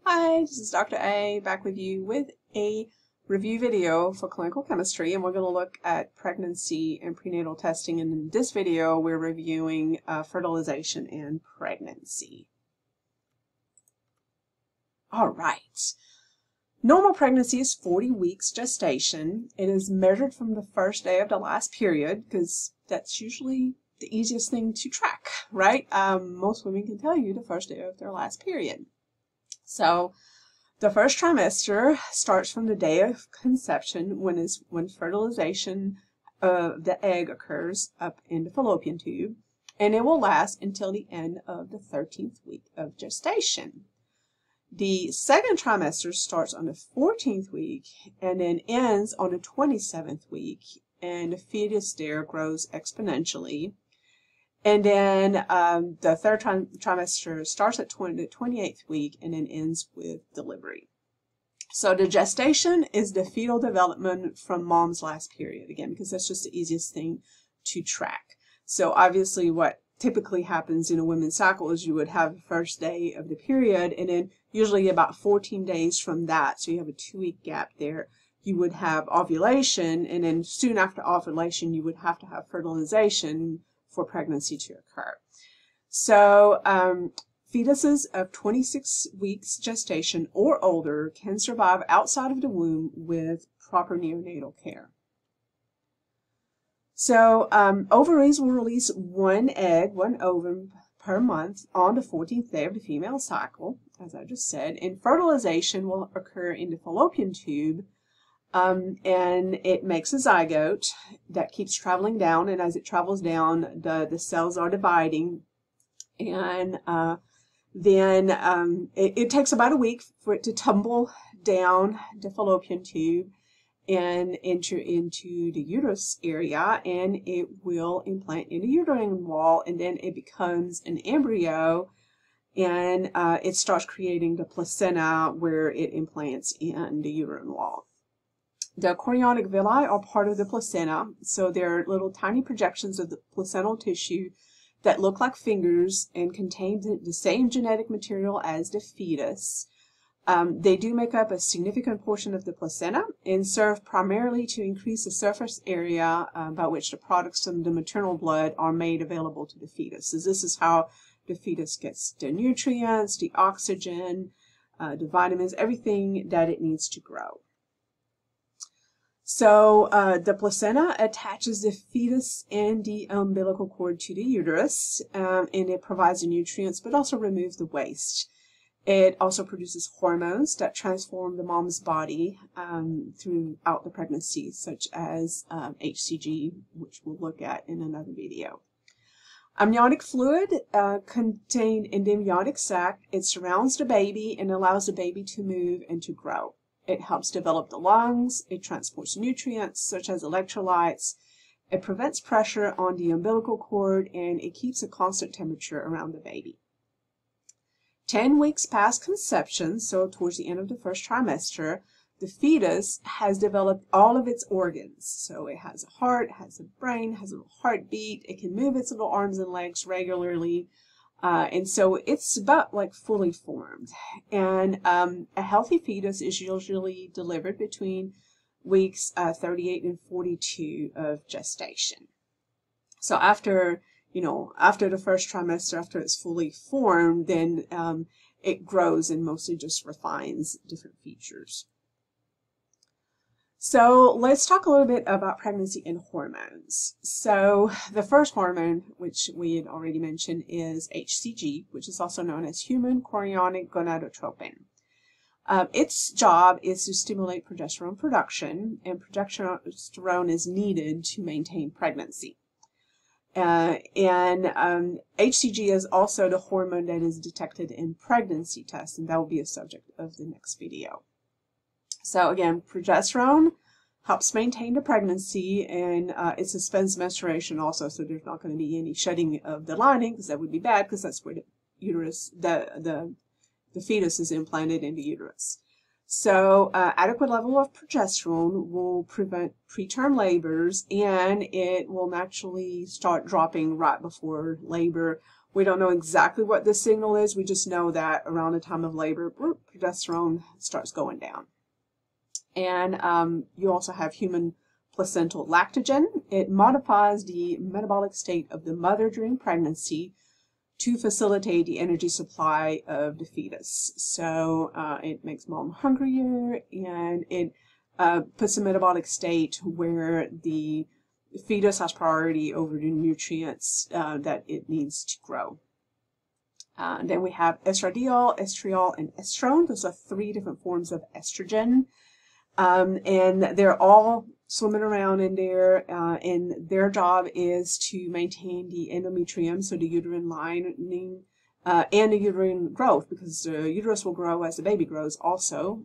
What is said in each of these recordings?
Hi, this is Dr. A back with you with a review video for clinical chemistry, and we're going to look at pregnancy and prenatal testing. And in this video, we're reviewing fertilization and pregnancy. All right. Normal pregnancy is 40 weeks gestation. It is measured from the first day of the last period because that's usually the easiest thing to track, right? Most women can tell you the first day of their last period. So the first trimester starts from the day of conception when fertilization of the egg occurs up in the fallopian tube, and it will last until the end of the 13th week of gestation. The second trimester starts on the 14th week and then ends on the 27th week, and the fetus there grows exponentially. And then the third trimester starts at the 28th week and then ends with delivery. So the gestation is the fetal development from mom's last period, again, because that's just the easiest thing to track. So obviously what typically happens in a women's cycle is you would have the first day of the period, and then usually about 14 days from that, so you have a 2-week gap there, you would have ovulation, and then soon after ovulation you would have to have fertilization for pregnancy to occur. So fetuses of 26 weeks gestation or older can survive outside of the womb with proper neonatal care. So ovaries will release one egg, one ovum per month on the 14th day of the female cycle, as I just said, and fertilization will occur in the fallopian tube. And it makes a zygote that keeps traveling down, and as it travels down, the cells are dividing, and then it takes about a week for it to tumble down the fallopian tube and enter into the uterus area, and it will implant in the uterine wall, and then it becomes an embryo, and it starts creating the placenta where it implants in the uterine wall. The chorionic villi are part of the placenta, so they're little tiny projections of the placental tissue that look like fingers and contain the same genetic material as the fetus. They do make up a significant portion of the placenta and serve primarily to increase the surface area by which the products from the maternal blood are made available to the fetus. So this is how the fetus gets the nutrients, the oxygen, the vitamins, everything that it needs to grow. So the placenta attaches the fetus and the umbilical cord to the uterus, and it provides the nutrients but also removes the waste. It also produces hormones that transform the mom's body throughout the pregnancy, such as HCG, which we'll look at in another video. Amniotic fluid contained in the amniotic sac, it surrounds the baby and allows the baby to move and to grow. It helps develop the lungs, it transports nutrients such as electrolytes, it prevents pressure on the umbilical cord, and it keeps a constant temperature around the baby. 10 weeks past conception, so towards the end of the first trimester, the fetus has developed all of its organs. So it has a heart, has a brain, has a little heartbeat, it can move its little arms and legs regularly. And so it's about like fully formed. And a healthy fetus is usually delivered between weeks 38 and 42 of gestation. So after the first trimester, after it's fully formed, then it grows and mostly just refines different features. So let's talk a little bit about pregnancy and hormones. So the first hormone, which we had already mentioned, is HCG, which is also known as human chorionic gonadotropin. Its job is to stimulate progesterone production, and progesterone is needed to maintain pregnancy. HCG is also the hormone that is detected in pregnancy tests, and that will be a subject of the next video. So again, progesterone helps maintain the pregnancy, and it suspends menstruation also, so there's not going to be any shedding of the lining, because that would be bad, because that's where the uterus, the fetus is implanted in the uterus. So adequate level of progesterone will prevent preterm labors, and it will naturally start dropping right before labor. We don't know exactly what the signal is. We just know that around the time of labor, progesterone starts going down. And you also have human placental lactogen. It modifies the metabolic state of the mother during pregnancy to facilitate the energy supply of the fetus. So it makes mom hungrier, and it puts a metabolic state where the fetus has priority over the nutrients that it needs to grow. Then we have estradiol, estriol, and estrone. Those are 3 different forms of estrogen. And they're all swimming around in there, and their job is to maintain the endometrium, so the uterine lining, and the uterine growth, because the uterus will grow as the baby grows also.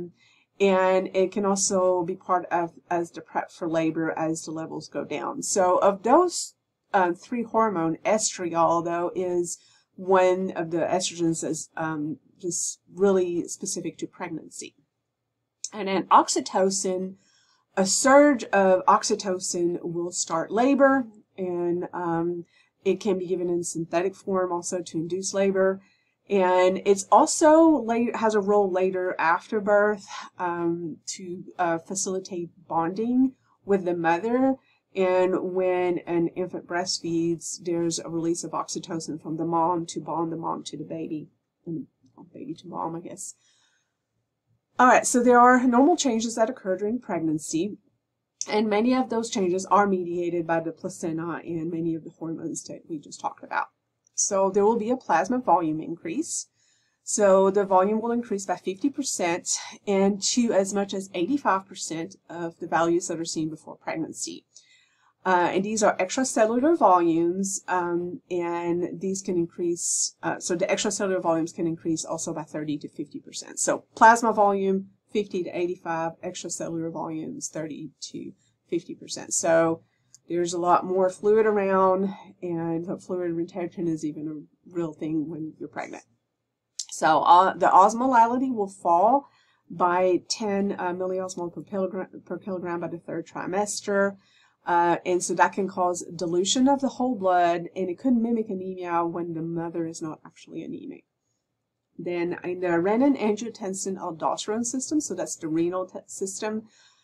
And it can also be part of as the prep for labor as the levels go down. So of those 3 hormone, estriol, though, is one of the estrogens that's just really specific to pregnancy. And then oxytocin, a surge of oxytocin will start labor, and it can be given in synthetic form also to induce labor. And it's also has a role later after birth to facilitate bonding with the mother. And when an infant breastfeeds, there's a release of oxytocin from the mom to bond the mom to the baby, and baby to mom, I guess. All right, so there are normal changes that occur during pregnancy, and many of those changes are mediated by the placenta and many of the hormones that we just talked about. So there will be a plasma volume increase. So the volume will increase by 50% and to as much as 85% of the values that are seen before pregnancy. And these are extracellular volumes, and these can increase, so the extracellular volumes can increase also by 30 to 50%. So plasma volume, 50 to 85, extracellular volumes, 30 to 50%. So there's a lot more fluid around, and fluid retention is even a real thing when you're pregnant. So the osmolality will fall by 10 milliosmol per kilogram by the 3rd trimester. And so that can cause dilution of the whole blood, and it could mimic anemia when the mother is not actually anemic. Then in the renin-angiotensin-aldosterone system, so that's the renal system,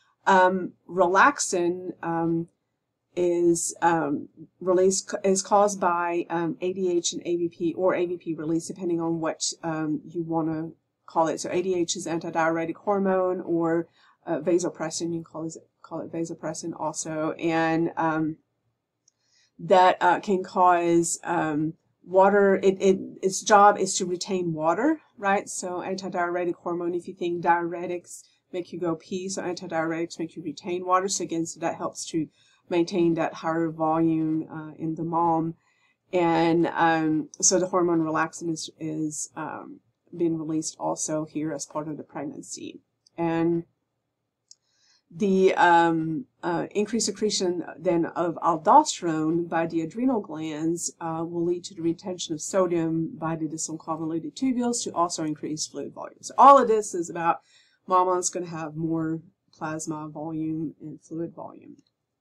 relaxin is caused by ADH and AVP, or AVP release, depending on what you want to call it. So ADH is antidiuretic hormone, or vasopressin, you can call it vasopressin also, and that can cause water. Its job is to retain water, right? So antidiuretic hormone, if you think diuretics make you go pee, so antidiuretics make you retain water. So again, so that helps to maintain that higher volume in the mom. And so the hormone relaxin is being released also here as part of the pregnancy. And the increased secretion then of aldosterone by the adrenal glands will lead to the retention of sodium by the distal convoluted tubules to also increase fluid volume. So all of this is about mama's going to have more plasma volume and fluid volume.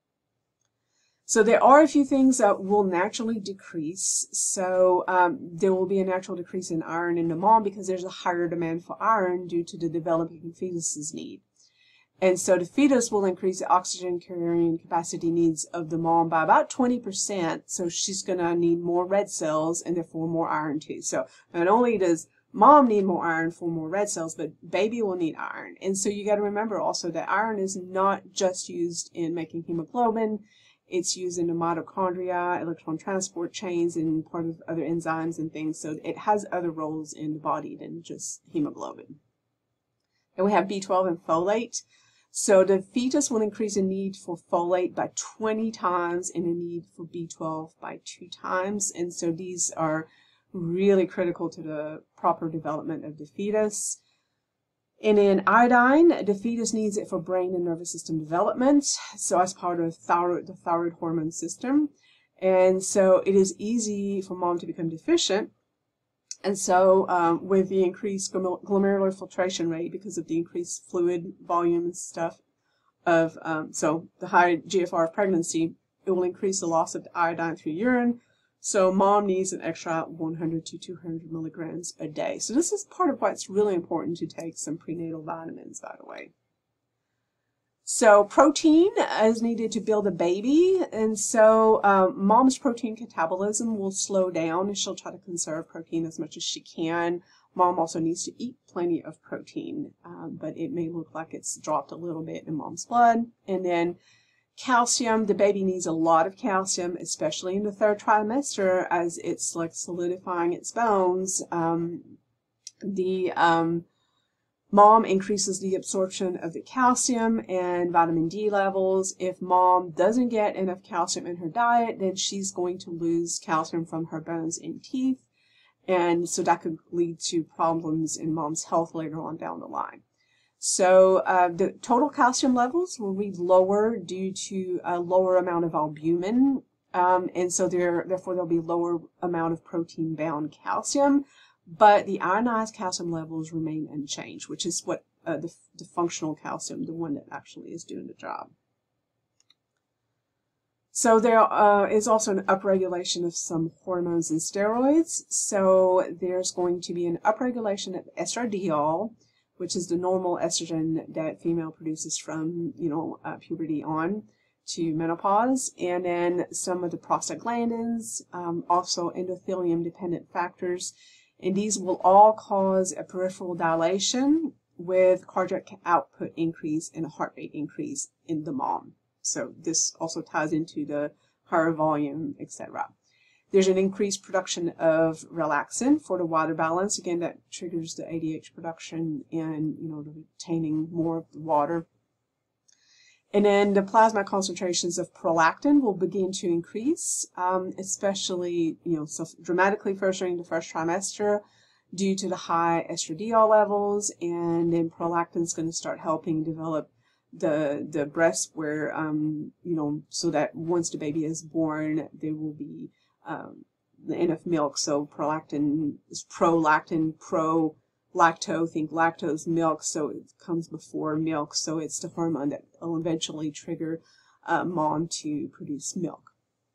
So there are a few things that will naturally decrease. So there will be a natural decrease in iron in the mom because there's a higher demand for iron due to the developing fetus's need. And so the fetus will increase the oxygen carrying capacity needs of the mom by about 20%. So she's going to need more red cells and therefore more iron too. So not only does mom need more iron for more red cells, but baby will need iron. And so you got to remember also that iron is not just used in making hemoglobin. It's used in the mitochondria, electron transport chains, and part of other enzymes and things. So it has other roles in the body than just hemoglobin. And we have B12 and folate. So the fetus will increase the need for folate by 20 times and the need for B12 by 2 times. And so these are really critical to the proper development of the fetus. And in iodine, the fetus needs it for brain and nervous system development, so as part of the thyroid hormone system. And so it is easy for mom to become deficient. And so with the increased glomerular filtration rate, because of the increased fluid volume and stuff of, so the high GFR of pregnancy, it will increase the loss of the iodine through urine. So mom needs an extra 100 to 200 milligrams a day. So this is part of why it's really important to take some prenatal vitamins, by the way. So protein is needed to build a baby, and so mom's protein catabolism will slow down, and she'll try to conserve protein as much as she can. Mom also needs to eat plenty of protein, but it may look like it's dropped a little bit in mom's blood. And then calcium, the baby needs a lot of calcium, especially in the third trimester as it's like solidifying its bones. Mom increases the absorption of the calcium and vitamin D levels. If mom doesn't get enough calcium in her diet, then she's going to lose calcium from her bones and teeth. And so that could lead to problems in mom's health later on down the line. So the total calcium levels will be lower due to a lower amount of albumin. And so therefore there'll be lower amount of protein-bound calcium. But the ionized calcium levels remain unchanged, which is what the functional calcium, the one that actually is doing the job. So there is also an upregulation of some hormones and steroids. So there's going to be an upregulation of estradiol, which is the normal estrogen that female produces from, puberty on to menopause, and then some of the prostaglandins, also endothelium-dependent factors. And these will all cause a peripheral dilation with cardiac output increase and a heart rate increase in the mom. So this also ties into the higher volume, etc. There's an increased production of relaxin for the water balance. Again, that triggers the ADH production and, the retaining more of the water. And then the plasma concentrations of prolactin will begin to increase, especially, so dramatically first during the first trimester due to the high estradiol levels. And then prolactin is going to start helping develop the breast where, so that once the baby is born, there will be enough milk. So prolactin is prolactin, lacto, think lactose, milk, so it comes before milk, so it's the hormone that will eventually trigger mom to produce milk.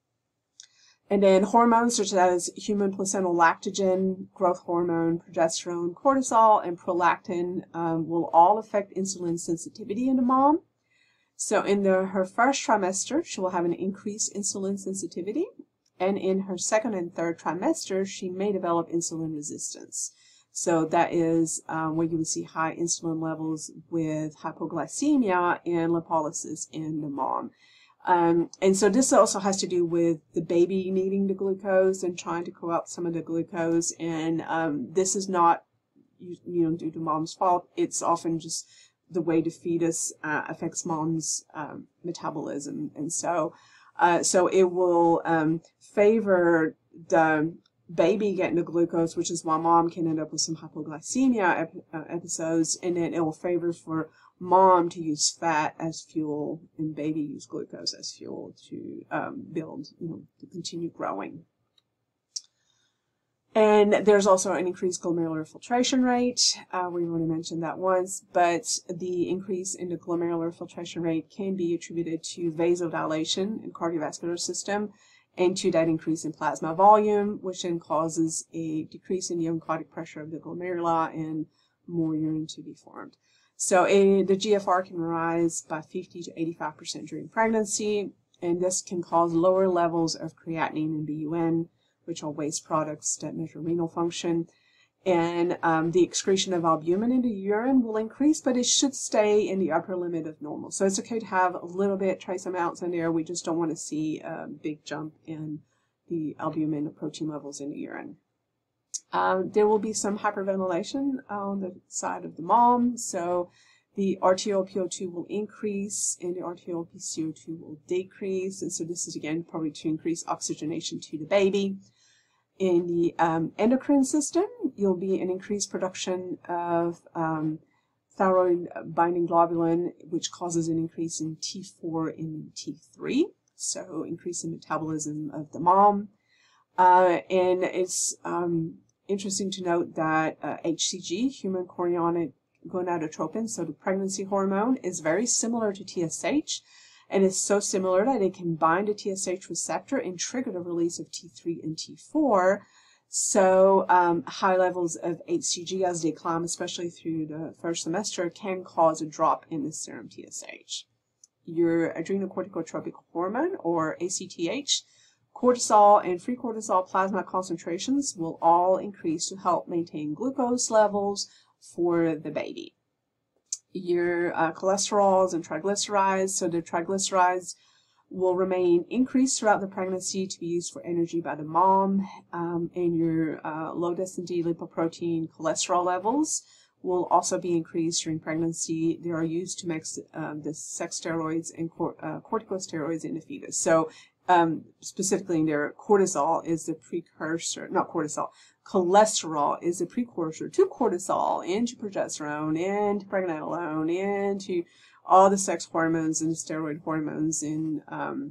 And then hormones such as human placental lactogen, growth hormone, progesterone, cortisol, and prolactin will all affect insulin sensitivity in the mom. So in her first trimester, she will have an increased insulin sensitivity, and in her second and third trimester, she may develop insulin resistance. So that is where you would see high insulin levels with hypoglycemia and lipolysis in the mom. And so this also has to do with the baby needing the glucose and trying to co-opt some of the glucose. And this is not, due to mom's fault. It's often just the way the fetus affects mom's metabolism. And so it will favor the baby getting the glucose, which is why mom can end up with some hypoglycemia episodes, and then it will favor for mom to use fat as fuel and baby use glucose as fuel to build, to continue growing. And there's also an increased glomerular filtration rate. We already mentioned that once, but the increase in the glomerular filtration rate can be attributed to vasodilation in cardiovascular system, and to that increase in plasma volume, which then causes a decrease in the oncotic pressure of the glomeruli and more urine to be formed. So the GFR can rise by 50 to 85% during pregnancy, and this can cause lower levels of creatinine and BUN, which are waste products that measure renal function. And the excretion of albumin in the urine will increase, but it should stay in the upper limit of normal. So it's okay to have a little bit, trace amounts in there. We just don't want to see a big jump in the albumin protein levels in the urine. There will be some hyperventilation on the side of the mom. So the RTO-PO2 will increase and the RTO-PCO2 will decrease. And so this is, again, probably to increase oxygenation to the baby. In the endocrine system, you'll be an increased production of thyroid binding globulin, which causes an increase in T4 and T3, so increase in metabolism of the mom. And it's interesting to note that HCG, human chorionic gonadotropin, so the pregnancy hormone, is very similar to TSH. and is so similar that it can bind a TSH receptor and trigger the release of T3 and T4. So high levels of HCG as they climb, especially through the first semester, can cause a drop in the serum TSH. Your adrenocorticotropic hormone, or ACTH, cortisol, and free cortisol plasma concentrations will all increase to help maintain glucose levels for the baby. Your cholesterols and triglycerides, so the triglycerides will remain increased throughout the pregnancy to be used for energy by the mom, and your low density lipoprotein cholesterol levels will also be increased during pregnancy. They are used to mix the sex steroids and corticosteroids in the fetus. So specifically in there, cortisol is the precursor, not cortisol, cholesterol is the precursor to cortisol, and to progesterone, and to pregnenolone, and to all the sex hormones and the steroid hormones. And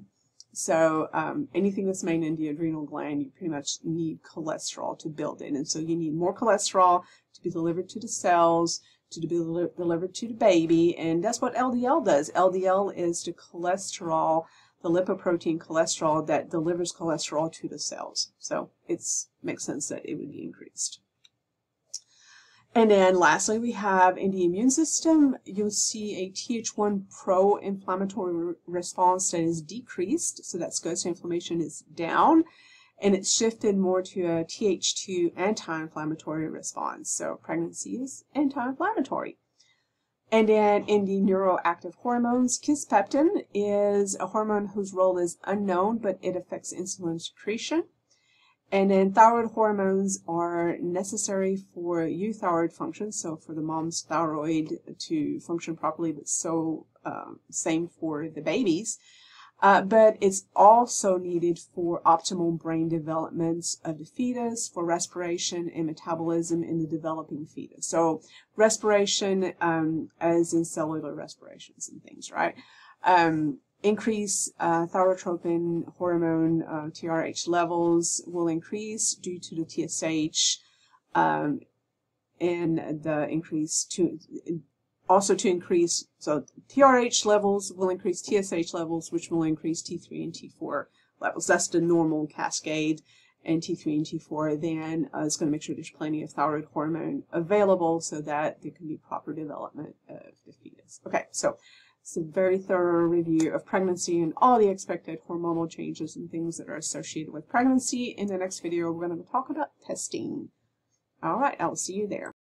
anything that's made in the adrenal gland, you pretty much need cholesterol to build it. And so you need more cholesterol to be delivered to the cells, to be delivered to the baby. And that's what LDL does. LDL is the cholesterol, the lipoprotein cholesterol that delivers cholesterol to the cells. So it makes sense that it would be increased. And then lastly, we have in the immune system, you'll see a Th1 pro-inflammatory response that is decreased. So that's good. So inflammation is down. And it's shifted more to a Th2 anti-inflammatory response. So pregnancy is anti-inflammatory. And then in the neuroactive hormones, kisspeptin is a hormone whose role is unknown, but it affects insulin secretion. And then thyroid hormones are necessary for euthyroid function, so for the mom's thyroid to function properly, but same for the babies. But it's also needed for optimal brain development of the fetus, for respiration and metabolism in the developing fetus. So respiration, as in cellular respirations and things, right? Increase thyrotropin hormone, TRH levels will increase due to the TSH, and the increase to increase, so TRH levels will increase TSH levels, which will increase T3 and T4 levels. That's the normal cascade, and T3 and T4 then is going to make sure there's plenty of thyroid hormone available so that there can be proper development of the fetus. Okay, so it's a very thorough review of pregnancy and all the expected hormonal changes and things that are associated with pregnancy. In the next video, we're going to talk about testing. All right, I'll see you there.